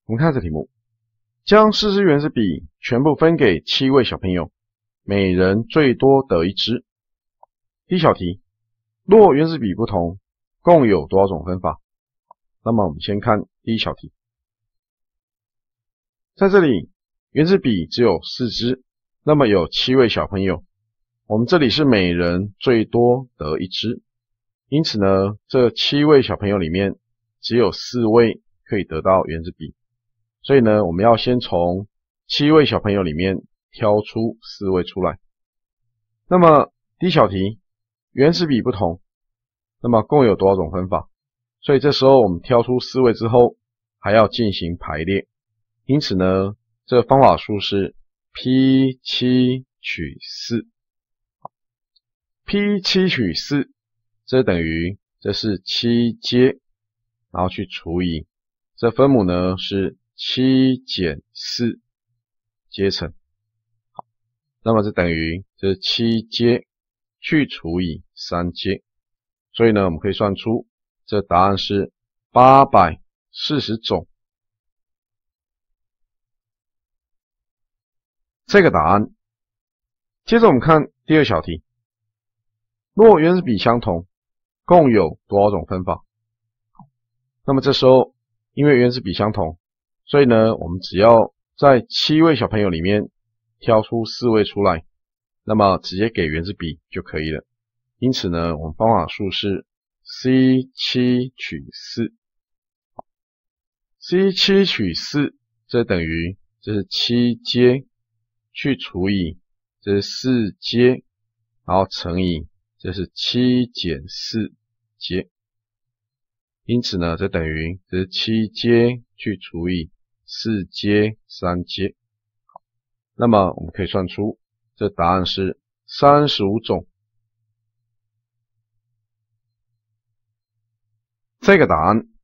我们看这题目，将4支原子笔全部分给7位小朋友，每人最多得1支。第一小题，若原子笔不同，共有多少种分法？那么我们先看第一小题，在这里原子笔只有4支，那么有7位小朋友，我们这里是每人最多得1支，因此呢，这7位小朋友里面只有4位可以得到原子笔，所以呢，我们要先从7位小朋友里面挑出4位出来。那么第一小题，原子笔不同，那么共有多少种分法？所以这时候我们挑出4位之后，还要进行排列。因此呢，这个方法数是 P7 取4。P7 取4，这等于这是7阶，然后去除以这分母呢是7减4阶乘。好，那么这等于这是7阶去除以3阶，所以呢，我们可以算出这答案是840种。这个答案。接着我们看第二小题，若原子笔相同，共有多少种分法？那么这时候因为原子笔相同，所以呢，我们只要在7位小朋友里面挑出4位出来，那么直接给原子笔就可以了。因此呢，我们方法数是 C7 取4。C7 取4，这等于这是7阶去除以这是4阶，然后乘以这是7减4阶。因此呢，这等于这是7阶去除以4阶3阶。那么我们可以算出这答案是35种。这个答案